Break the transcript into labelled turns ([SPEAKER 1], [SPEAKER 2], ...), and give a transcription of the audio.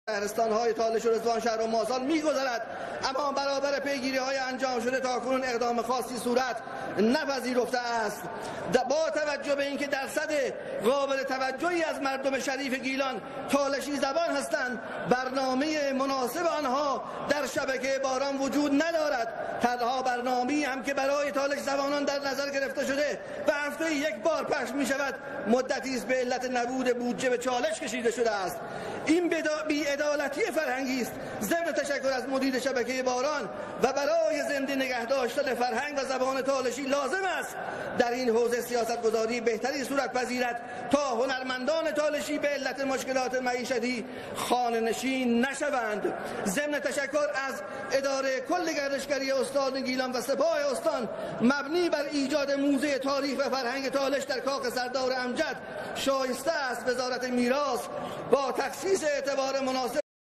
[SPEAKER 1] شهرستان‌های تالش و رضوانشهر و ماسال می‌گذرد، اما برابر پیگیری‌های انجام شده تاکنون اقدام خاصی صورت نپذیرفته است. با توجه به اینکه درصد قابل توجهی از مردم شریف گیلان تالشی زبان هستند، برنامه مناسب آنها در شبکه باران وجود ندارد. تنها برنامه‌ای هم که برای تالش زبانان در نظر گرفته شده و هفته یک بار پخش می‌شود، مدتی است به علت نبود بودجه به چالش کشیده شده است. این بی‌عدالتی فرهنگی است. ضمن تشکر از مدیر شبکه باران و برای زنده نگه داشتن فرهنگ و زبان تالشی لازم است در این حوزه سیاست‌گذاری بهتری صورت پذیرد تا هنرمندان تالشی به علت مشکلات معیشتی خانه‌نشین نشوند. ضمن تشکر از اداره کل گردشگری استان گیلان و سپاه استان مبنی بر ایجاد موزه تاریخ و فرهنگ تالش در کاخ سردار امجد، شایسته است وزارت میراث با تخصیص اعتبار مناسب